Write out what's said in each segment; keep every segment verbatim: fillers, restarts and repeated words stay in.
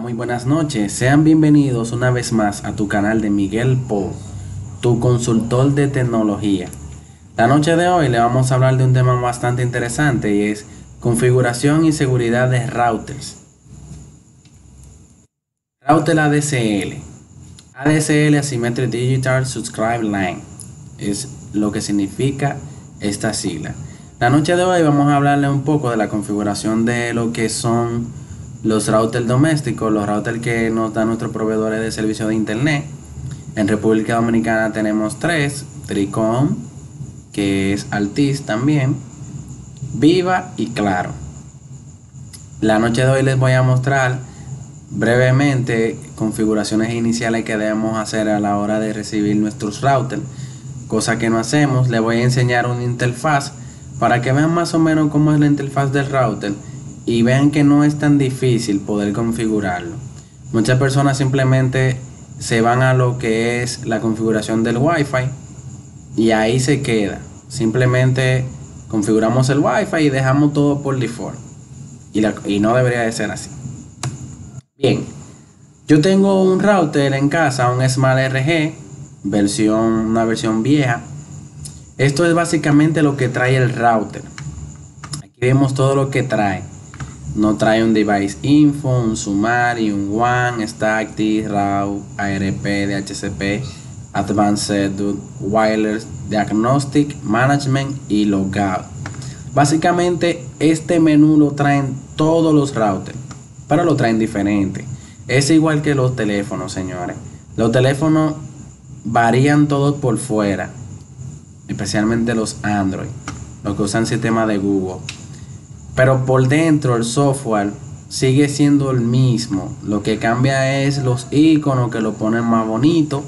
muy buenas noches. Sean bienvenidos una vez más a tu canal de Miguel Po, tu consultor de tecnología. La noche de hoy le vamos a hablar de un tema bastante interesante y es configuración y seguridad de routers. Router A D C L. A D C L Asymmetric Digital Subscribe Line es lo que significa esta sigla. La noche de hoy vamos a hablarle un poco de la configuración de lo que son los routers domésticos, los routers que nos dan nuestros proveedores de servicio de internet. En República Dominicana tenemos tres: Tricom, que es Altis también, Viva y Claro. La noche de hoy les voy a mostrar brevemente configuraciones iniciales que debemos hacer a la hora de recibir nuestros routers, cosa que no hacemos. Les voy a enseñar una interfaz para que vean más o menos cómo es la interfaz del router y vean que no es tan difícil poder configurarlo. Muchas personas simplemente se van a lo que es la configuración del Wi-Fi y ahí se queda. Simplemente configuramos el Wi-Fi y dejamos todo por default, y, la, y no debería de ser así. Bien, yo tengo un router en casa, un Smart R G, versión, una versión vieja. Esto es básicamente lo que trae el router. Aquí vemos todo lo que trae. No trae un device info, un summary, un W A N, static, raw, A R P, D H C P, advanced, wireless, diagnostic, management y logout. Básicamente este menú lo traen todos los routers, pero lo traen diferente. Es igual que los teléfonos, señores. Los teléfonos varían todos por fuera, especialmente los Android, los que usan sistema de Google. Pero por dentro el software sigue siendo el mismo. Lo que cambia es los iconos, que lo ponen más bonito,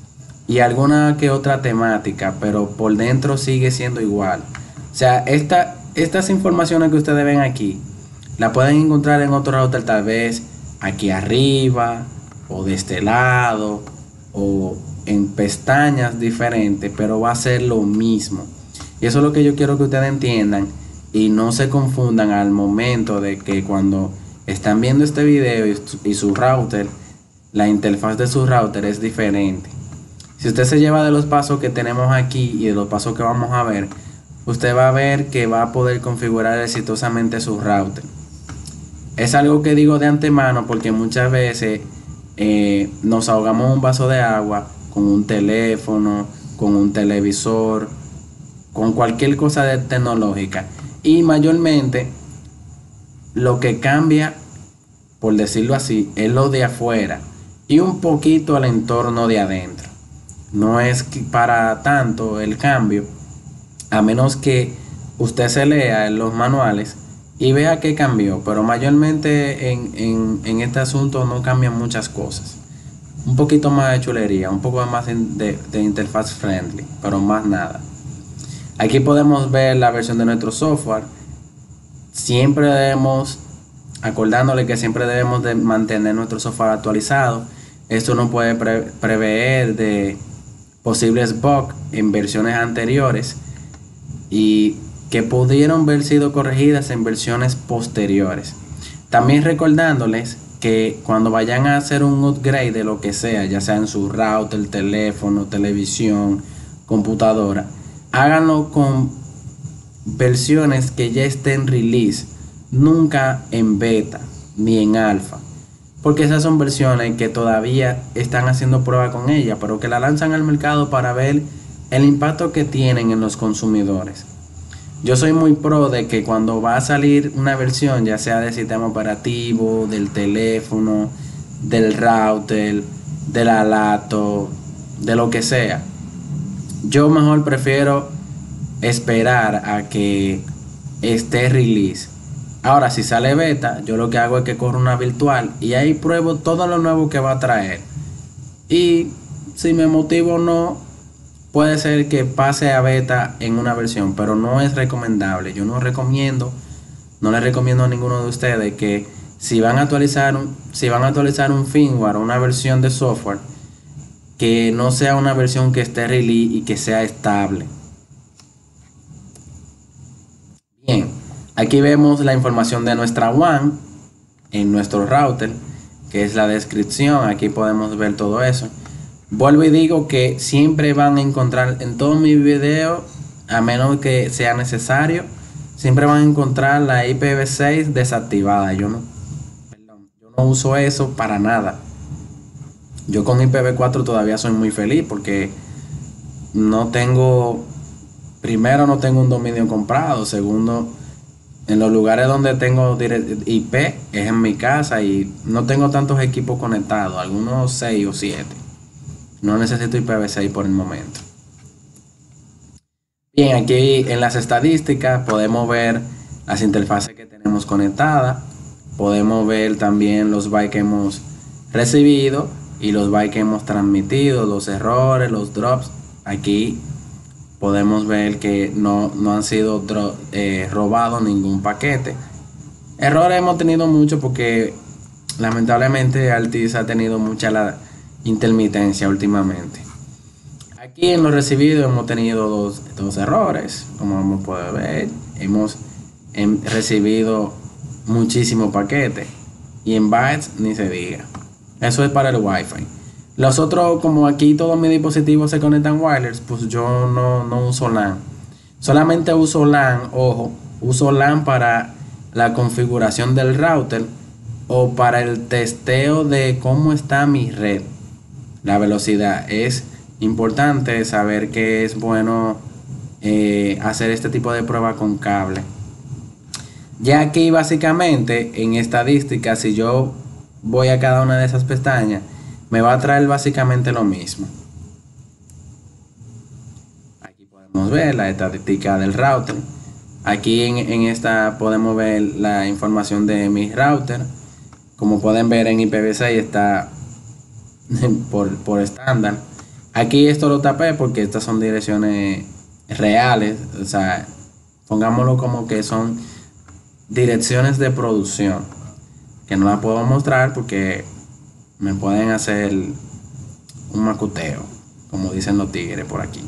y alguna que otra temática, pero por dentro sigue siendo igual. O sea, esta, estas informaciones que ustedes ven aquí la pueden encontrar en otro router, tal vez aquí arriba o de este lado o en pestañas diferentes, pero va a ser lo mismo. Y eso es lo que yo quiero que ustedes entiendan y no se confundan al momento de que cuando están viendo este video y, y su router, la interfaz de su router es diferente. Si usted se lleva de los pasos que tenemos aquí y de los pasos que vamos a ver, usted va a ver que va a poder configurar exitosamente su router. Es algo que digo de antemano porque muchas veces eh, nos ahogamos un vaso de agua con un teléfono, con un televisor, con cualquier cosa de tecnológica. Y mayormente lo que cambia, por decirlo así, es lo de afuera y un poquito el entorno de adentro. No es para tanto el cambio, a menos que usted se lea en los manuales y vea que cambió, pero mayormente en, en, en este asunto no cambian muchas cosas. Un poquito más de chulería, un poco más de, de interfaz friendly, pero más nada. Aquí podemos ver la versión de nuestro software. Siempre debemos, acordándole que siempre debemos de mantener nuestro software actualizado. Esto nos puede pre prever de posibles bugs en versiones anteriores y que pudieron haber sido corregidas en versiones posteriores. También recordándoles que cuando vayan a hacer un upgrade de lo que sea, ya sea en su router, teléfono, televisión, computadora, háganlo con versiones que ya estén release, nunca en beta ni en alfa, porque esas son versiones que todavía están haciendo prueba con ella, pero que la lanzan al mercado para ver el impacto que tienen en los consumidores. Yo soy muy pro de que cuando va a salir una versión, ya sea del sistema operativo, del teléfono, del router, de la laptop, de lo que sea, yo mejor prefiero esperar a que esté release. Ahora, si sale beta, yo lo que hago es que corro una virtual y ahí pruebo todo lo nuevo que va a traer. Y si me motivo o no, puede ser que pase a beta en una versión, pero no es recomendable. Yo no recomiendo, no les recomiendo a ninguno de ustedes que si van a actualizar un, si van a actualizar un firmware o una versión de software, que no sea una versión que esté release y que sea estable. Bien, aquí vemos la información de nuestra W A N en nuestro router. que es la descripción. Aquí podemos ver todo eso. Vuelvo y digo que siempre van a encontrar en todos mis videos, a menos que sea necesario, siempre van a encontrar la I P v seis desactivada. Yo no, perdón, yo no uso eso para nada. Yo con I P v cuatro todavía soy muy feliz porque no tengo, primero no tengo un dominio comprado, segundo, en los lugares donde tengo I P es en mi casa y no tengo tantos equipos conectados, algunos seis o siete. No necesito I P v seis por el momento. Bien, aquí en las estadísticas podemos ver las interfaces que tenemos conectadas. Podemos ver también los bytes que hemos recibido y los bytes que hemos transmitido, los errores, los drops. Aquí podemos ver que no, no han sido eh, robados ningún paquete. Errores hemos tenido mucho porque lamentablemente Altis ha tenido mucha la intermitencia últimamente. Aquí en los recibidos hemos tenido dos, dos errores, como vamos a poder ver. Hemos hem, recibido muchísimos paquetes y en bytes ni se diga. Eso es para el Wi-Fi. Los otros, como aquí todos mis dispositivos se conectan wireless, pues yo no, no uso LAN. Solamente uso LAN, ojo, uso LAN para la configuración del router o para el testeo de cómo está mi red. La velocidad es importante saber que es bueno eh, hacer este tipo de prueba con cable. Ya aquí básicamente en estadística, si yo voy a cada una de esas pestañas, me va a traer básicamente lo mismo. Aquí podemos ver la estadística del router. Aquí en, en esta podemos ver la información de mi router. Como pueden ver en I P v seis está por, por estándar. Aquí esto lo tapé porque estas son direcciones reales. O sea, pongámoslo como que son direcciones de producción, que no las puedo mostrar porque me pueden hacer un macuteo, como dicen los tigres por aquí.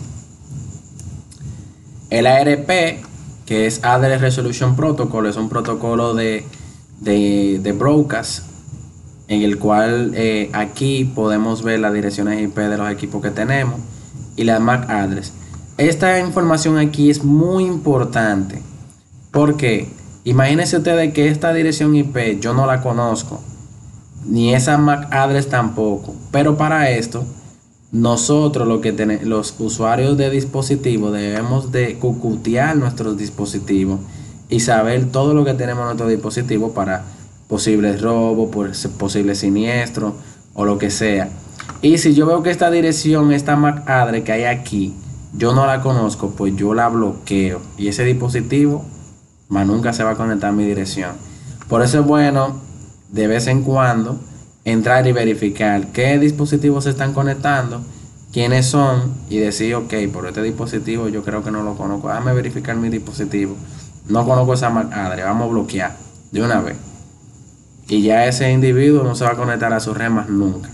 El A R P, que es Address Resolution Protocol, es un protocolo de, de, de broadcast, en el cual eh, aquí podemos ver las direcciones I P de los equipos que tenemos y la M A C address. Esta información aquí es muy importante porque imagínense ustedes que esta dirección I P yo no la conozco, ni esa M A C address tampoco, pero para esto nosotros lo que tenemos, los usuarios de dispositivos, debemos de cucutear nuestros dispositivos y saber todo lo que tenemos en nuestro dispositivo para posibles robos, posibles siniestros o lo que sea. Y si yo veo que esta dirección, esta M A C address que hay aquí, yo no la conozco, pues yo la bloqueo y ese dispositivo más nunca se va a conectar a mi dirección. Por eso es bueno de vez en cuando entrar y verificar qué dispositivos se están conectando, quiénes son y decir, ok, por este dispositivo yo creo que no lo conozco, déjame verificar mi dispositivo, no conozco esa M A C address, vamos a bloquear de una vez y ya ese individuo no se va a conectar a sus redes más nunca.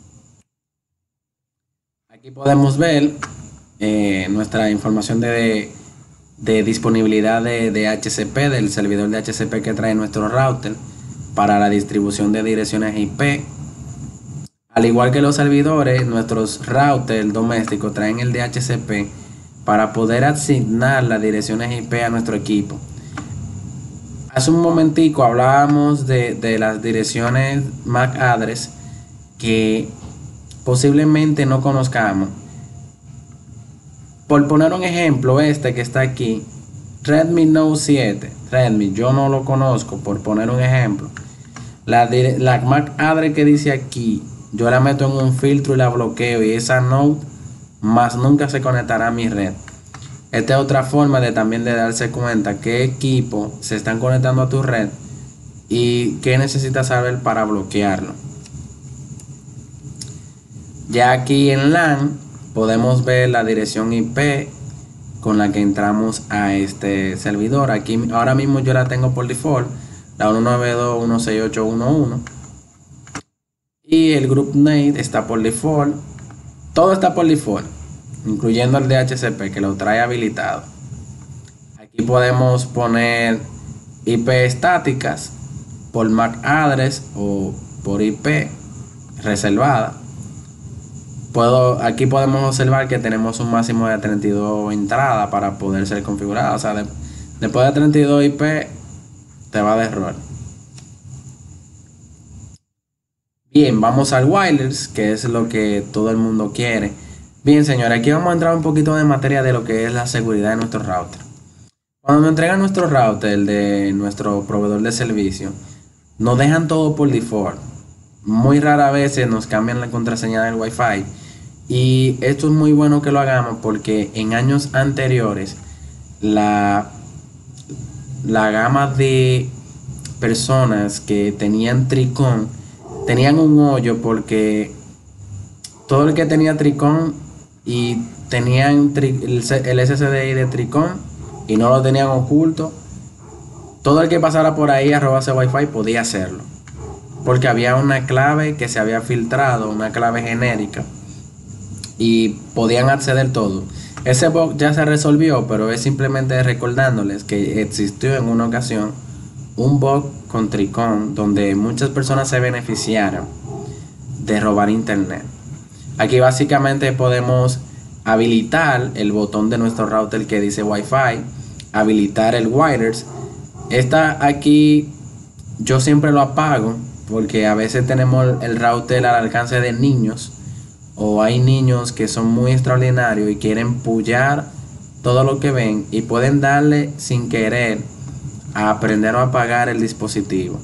Aquí podemos ver eh, nuestra información de, de disponibilidad de, de H C P, del servidor de H C P que trae nuestro router para la distribución de direcciones I P. Al igual que los servidores, nuestros routers domésticos traen el D H C P para poder asignar las direcciones I P a nuestro equipo. Hace un momentico hablábamos de, de las direcciones M A C address que posiblemente no conozcamos. Por poner un ejemplo, este que está aquí, Redmi Note siete, Redmi, yo no lo conozco, por poner un ejemplo. La, la M A C address que dice aquí, yo la meto en un filtro y la bloqueo y esa Note más nunca se conectará a mi red. Esta es otra forma de también de darse cuenta qué equipos se están conectando a tu red y qué necesitas saber para bloquearlo. Ya aquí en LAN podemos ver la dirección I P con la que entramos a este servidor. Aquí ahora mismo yo la tengo por default, la uno nueve dos punto uno seis ocho punto uno uno, y el group name está por default. Todo está por default, incluyendo el D H C P que lo trae habilitado. Aquí podemos poner I P estáticas por M A C address o por I P reservada. Puedo, aquí podemos observar que tenemos un máximo de treinta y dos entradas para poder ser configurada. O sea, de, después de treinta y dos I P te va de error. Bien, vamos al wireless, que es lo que todo el mundo quiere. Bien, señores, aquí vamos a entrar un poquito de materia de lo que es la seguridad de nuestro router. Cuando nos entregan nuestro router de nuestro proveedor de servicio, nos dejan todo por default. Muy rara vez nos cambian la contraseña del Wi-Fi. Y esto es muy bueno que lo hagamos porque en años anteriores la, la gama de personas que tenían Tricón tenían un hoyo, porque todo el que tenía Tricón y tenían el S S D I de Tricón y no lo tenían oculto, todo el que pasara por ahí a robarse Wi-Fi podía hacerlo, porque había una clave que se había filtrado, una clave genérica, y podían acceder todo. Ese bug ya se resolvió, pero es simplemente recordándoles que existió en una ocasión un bug con Tricón donde muchas personas se beneficiaron de robar internet. Aquí básicamente podemos habilitar el botón de nuestro router que dice Wi-Fi, habilitar el wireless. Esta aquí yo siempre lo apago porque a veces tenemos el router al alcance de niños, o hay niños que son muy extraordinarios y quieren pullar todo lo que ven y pueden darle sin querer a aprender o apagar el dispositivo.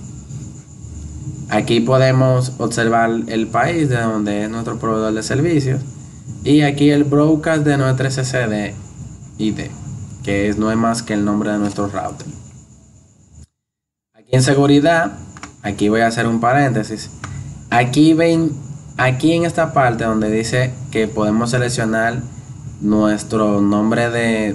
Aquí podemos observar el país de donde es nuestro proveedor de servicios, y aquí el broadcast de nuestro S S D I D, que es, no es más que el nombre de nuestro router. Aquí en seguridad, aquí voy a hacer un paréntesis. Aquí ven, aquí en esta parte donde dice que podemos seleccionar nuestro nombre de,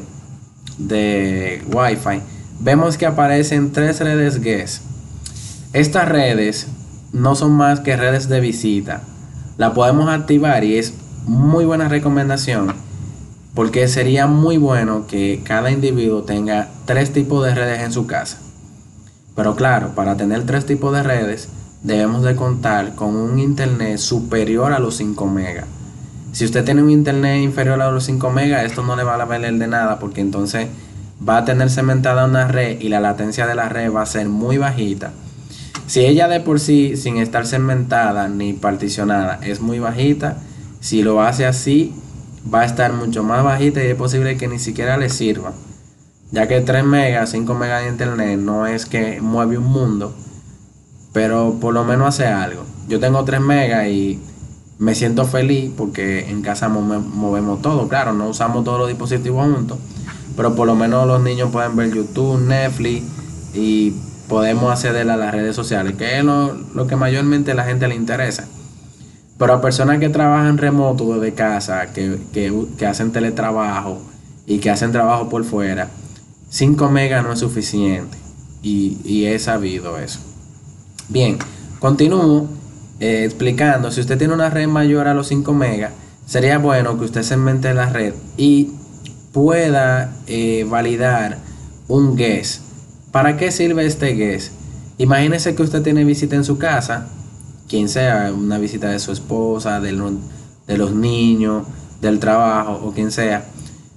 de Wi-Fi, vemos que aparecen tres redes guest. Estas redes no son más que redes de visita. La podemos activar y es muy buena recomendación, porque sería muy bueno que cada individuo tenga tres tipos de redes en su casa. Pero claro, para tener tres tipos de redes debemos de contar con un internet superior a los cinco megas. Si usted tiene un internet inferior a los cinco megas, esto no le va a valer de nada, porque entonces va a tener cementada una red y la latencia de la red va a ser muy bajita. Si ella de por sí, sin estar segmentada ni particionada, es muy bajita, si lo hace así, va a estar mucho más bajita y es posible que ni siquiera le sirva, ya que tres megas, cinco megas de internet no es que mueve un mundo, pero por lo menos hace algo. Yo tengo tres megas y me siento feliz porque en casa movemos todo. Claro, no usamos todos los dispositivos juntos, pero por lo menos los niños pueden ver YouTube, Netflix, y podemos acceder a las redes sociales, que es lo, lo que mayormente a la gente le interesa. Pero a personas que trabajan remoto desde casa, que, que, que hacen teletrabajo y que hacen trabajo por fuera, cinco megas no es suficiente, y, y he sabido eso. Bien, continúo eh, explicando. Si usted tiene una red mayor a los cinco megas, sería bueno que usted segmente la red y pueda eh, validar un guest. ¿Para qué sirve este guest? Imagínese que usted tiene visita en su casa, quien sea, una visita de su esposa, de, lo, de los niños, del trabajo o quien sea.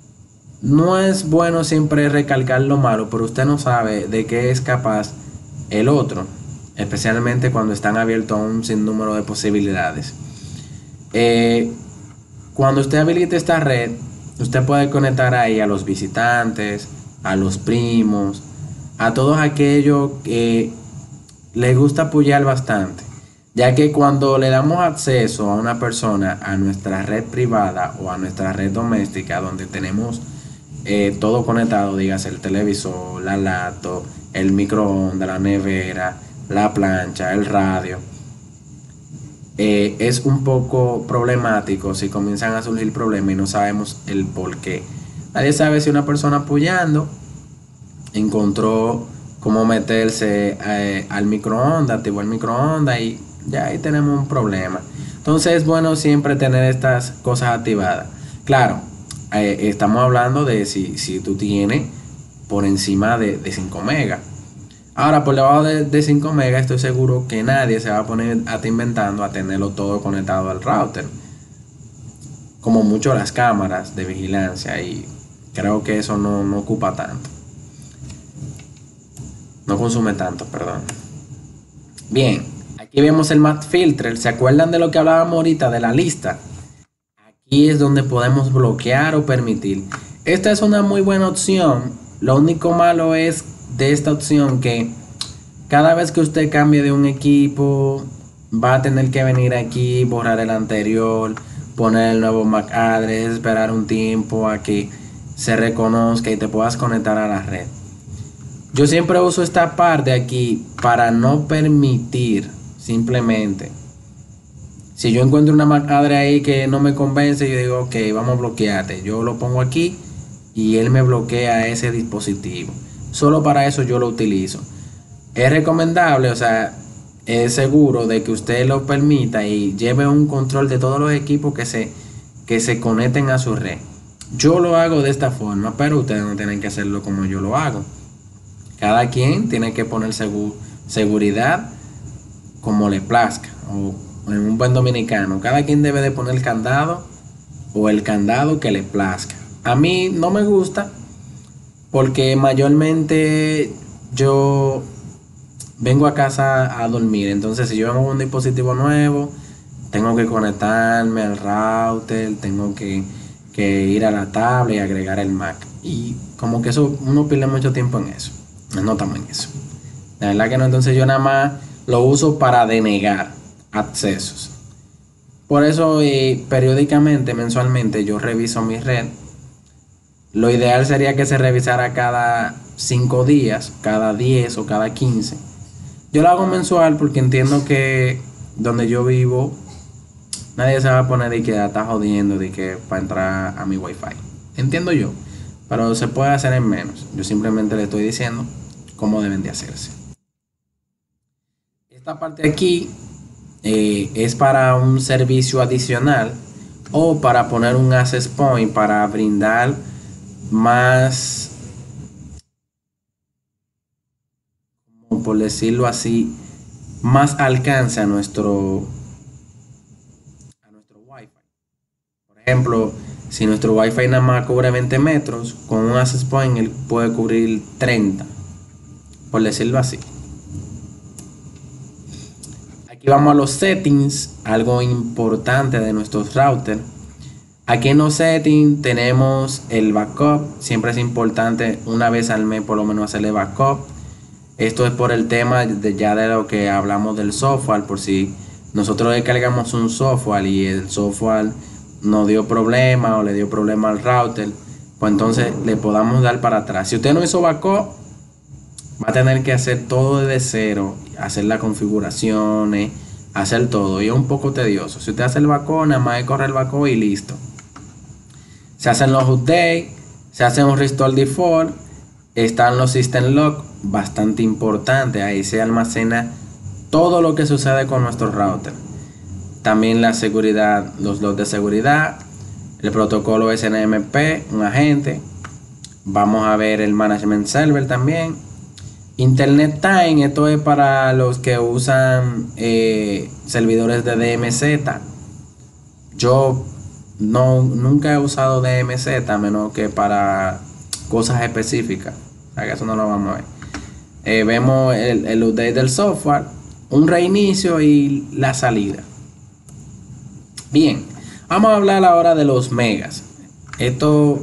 No es bueno siempre recalcar lo malo, pero usted no sabe de qué es capaz el otro, especialmente cuando están abiertos a un sinnúmero de posibilidades. Eh, cuando usted habilite esta red, usted puede conectar ahí a los visitantes, a los primos, a todos aquellos que les gusta apoyar bastante, ya que cuando le damos acceso a una persona a nuestra red privada o a nuestra red doméstica, donde tenemos eh, todo conectado, dígase el televisor, la laptop, el microondas, la nevera, la plancha, el radio, eh, es un poco problemático si comienzan a surgir problemas y no sabemos el por qué. Nadie sabe si una persona apoyando encontró cómo meterse eh, al microondas, activó el microondas y ya ahí tenemos un problema. Entonces es bueno siempre tener estas cosas activadas. Claro, eh, estamos hablando de si, si tú tienes por encima de, de cinco megas. Ahora, por debajo de, de cinco megas, estoy seguro que nadie se va a poner a estar inventando a tenerlo todo conectado al router. Como mucho las cámaras de vigilancia, y creo que eso no, no ocupa tanto. No consume tanto, perdón. Bien, aquí vemos el Matte Filter. ¿Se acuerdan de lo que hablábamos ahorita de la lista? Aquí es donde podemos bloquear o permitir. Esta es una muy buena opción. Lo único malo es de esta opción que cada vez que usted cambie de un equipo va a tener que venir aquí, borrar el anterior, poner el nuevo M A C address, esperar un tiempo a que se reconozca y te puedas conectar a la red. Yo siempre uso esta parte aquí para no permitir, simplemente, si yo encuentro una M A C address ahí que no me convence, yo digo, ok, vamos a bloquearte. Yo lo pongo aquí y él me bloquea ese dispositivo. Solo para eso yo lo utilizo. Es recomendable, o sea, es seguro de que usted lo permita y lleve un control de todos los equipos que se, que se conecten a su red. Yo lo hago de esta forma, pero ustedes no tienen que hacerlo como yo lo hago. Cada quien tiene que poner segu- seguridad como le plazca, o en un buen dominicano, cada quien debe de poner el candado o el candado que le plazca. A mí no me gusta porque mayormente yo vengo a casa a dormir, entonces si yo vengo con un dispositivo nuevo, tengo que conectarme al router, tengo que, que ir a la tablet y agregar el Mac, y como que eso, uno pierde mucho tiempo en eso. No estamos en eso, la verdad que no. Entonces yo nada más lo uso para denegar accesos. Por eso eh, periódicamente, mensualmente, yo reviso mi red. Lo ideal sería que se revisara cada cinco días, cada diez o cada quince. Yo lo hago mensual porque entiendo que donde yo vivo nadie se va a poner de que está jodiendo de que para entrar a mi wifi. Entiendo yo, pero se puede hacer en menos. Yo simplemente le estoy diciendo cómo deben de hacerse. Esta parte aquí eh, es para un servicio adicional o para poner un access point para brindar más, como por decirlo así, más alcance a nuestro a nuestro wifi. Por ejemplo, si nuestro wifi nada más cubre veinte metros, con un access point él puede cubrir treinta, por decirlo así. Aquí vamos a los settings, algo importante de nuestros routers. Aquí en los settings tenemos el backup. Siempre es importante una vez al mes por lo menos hacerle backup. Esto es por el tema de ya de lo que hablamos del software. Por si nosotros descargamos un software y el software nos dio problema o le dio problema al router, pues entonces le podamos dar para atrás. Si usted no hizo backup, va a tener que hacer todo desde cero, hacer las configuraciones, hacer todo, y es un poco tedioso. Si usted hace el backup, nada más corre el backup y listo. Se hacen los updates, se hace un restore default, están los system log, bastante importante. Ahí se almacena todo lo que sucede con nuestro router. También la seguridad, los logs de seguridad, el protocolo S N M P, un agente. Vamos a ver el management server también. Internet time, esto es para los que usan eh, servidores de D M Z. Yo no, nunca he usado D M Z a menos que para cosas específicas. O sea que eso no lo vamos a ver. Eh, vemos el, el update del software, un reinicio y la salida. Bien, vamos a hablar ahora de los megas. Esto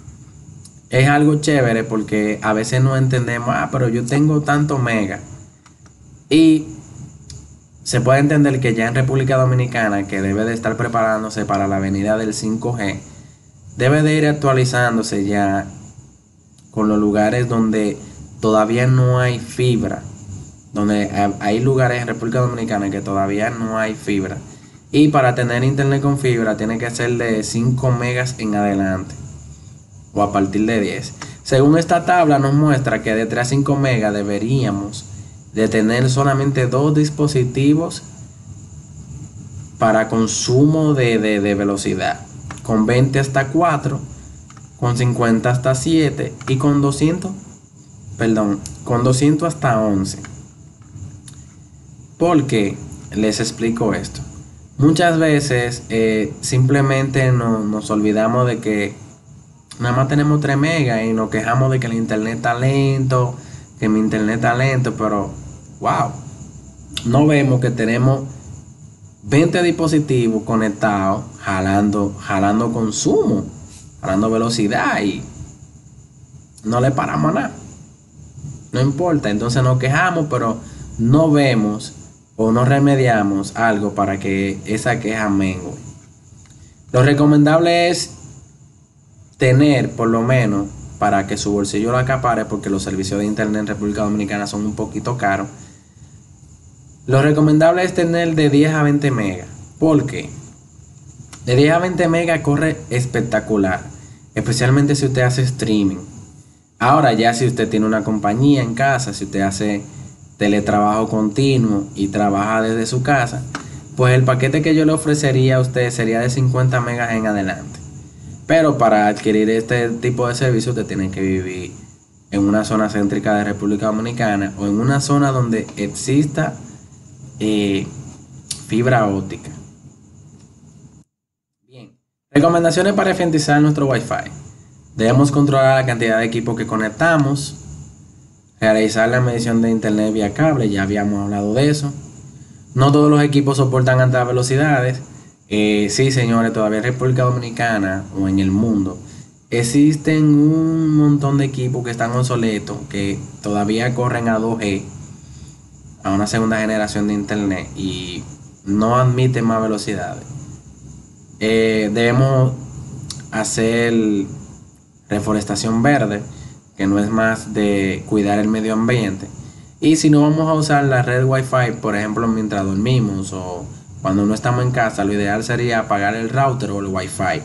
es algo chévere porque a veces no entendemos, ah, pero yo tengo tanto mega. Y se puede entender que ya en República Dominicana, que debe de estar preparándose para la venida del cinco G, debe de ir actualizándose ya con los lugares donde todavía no hay fibra, donde hay lugares en República Dominicana que todavía no hay fibra, y para tener internet con fibra tiene que ser de cinco megas en adelante o a partir de diez. Según esta tabla nos muestra que de tres a cinco megas deberíamos de tener solamente dos dispositivos para consumo de, de, de velocidad, con veinte hasta cuatro, con cincuenta hasta siete y con doscientos perdón, con doscientos hasta once. ¿Por qué? Les explico esto. Muchas veces eh, simplemente no, nos olvidamos de que nada más tenemos tres megas y nos quejamos de que el internet está lento, que mi internet está lento, pero wow, no vemos que tenemos veinte dispositivos conectados, jalando, jalando consumo, jalando velocidad y no le paramos a nada. No importa, entonces nos quejamos, pero no vemos o no remediamos algo para que esa queja mengue. Lo recomendable es tener, por lo menos, para que su bolsillo lo acapare, porque los servicios de internet en República Dominicana son un poquito caros. Lo recomendable es tener de diez a veinte megas. ¿Por qué? De diez a veinte megas corre espectacular, especialmente si usted hace streaming. Ahora ya si usted tiene una compañía en casa, si usted hace teletrabajo continuo y trabaja desde su casa, pues el paquete que yo le ofrecería a usted sería de cincuenta megas en adelante. Pero para adquirir este tipo de servicio usted tiene que vivir en una zona céntrica de República Dominicana o en una zona donde exista eh, fibra óptica. Bien, recomendaciones para eficientizar nuestro Wi-Fi. Debemos controlar la cantidad de equipos que conectamos, realizar la medición de internet vía cable, ya habíamos hablado de eso. No todos los equipos soportan altas velocidades. Eh, sí, señores, todavía en República Dominicana o en el mundo existen un montón de equipos que están obsoletos, que todavía corren a dos G, a una segunda generación de internet, y no admiten más velocidades. Eh, debemos hacer reforestación verde, que no es más de cuidar el medio ambiente. Y si no vamos a usar la red Wi-Fi, por ejemplo, mientras dormimos o cuando no estamos en casa, lo ideal sería apagar el router o el Wi-Fi.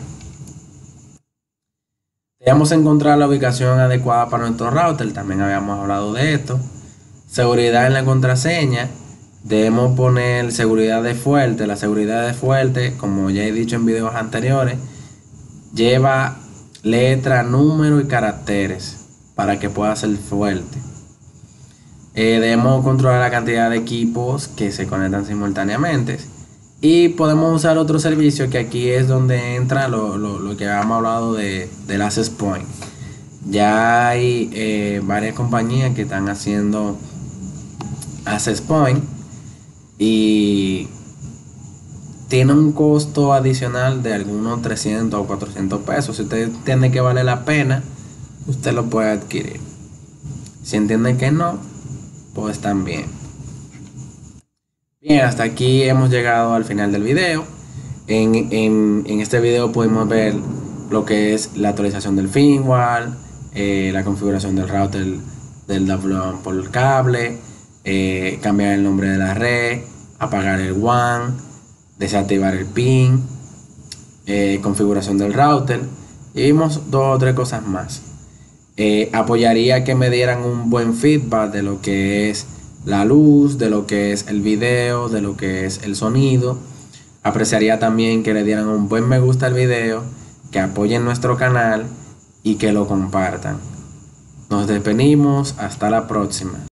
Debemos encontrar la ubicación adecuada para nuestro router, también habíamos hablado de esto. Seguridad en la contraseña. Debemos poner seguridad de fuerte. La seguridad de fuerte, como ya he dicho en videos anteriores, lleva letra, número y caracteres para que pueda ser fuerte. Eh, debemos controlar la cantidad de equipos que se conectan simultáneamente. Y podemos usar otro servicio, que aquí es donde entra lo, lo, lo que habíamos hablado de, del Access Point. Ya hay eh, varias compañías que están haciendo Access Point y tiene un costo adicional de algunos trescientos o cuatrocientos pesos. Si usted entiende que vale la pena, usted lo puede adquirir. Si entiende que no, pues también. Bien, hasta aquí hemos llegado al final del video. En, en, en este video pudimos ver lo que es la actualización del firmware, eh, la configuración del router del download por cable, eh, cambiar el nombre de la red, apagar el W A N, desactivar el pin, eh, configuración del router, y vimos dos o tres cosas más. Eh, apoyaría que me dieran un buen feedback de lo que es la luz, de lo que es el video, de lo que es el sonido. Apreciaría también que le dieran un buen me gusta al video, que apoyen nuestro canal y que lo compartan. Nos despedimos, hasta la próxima.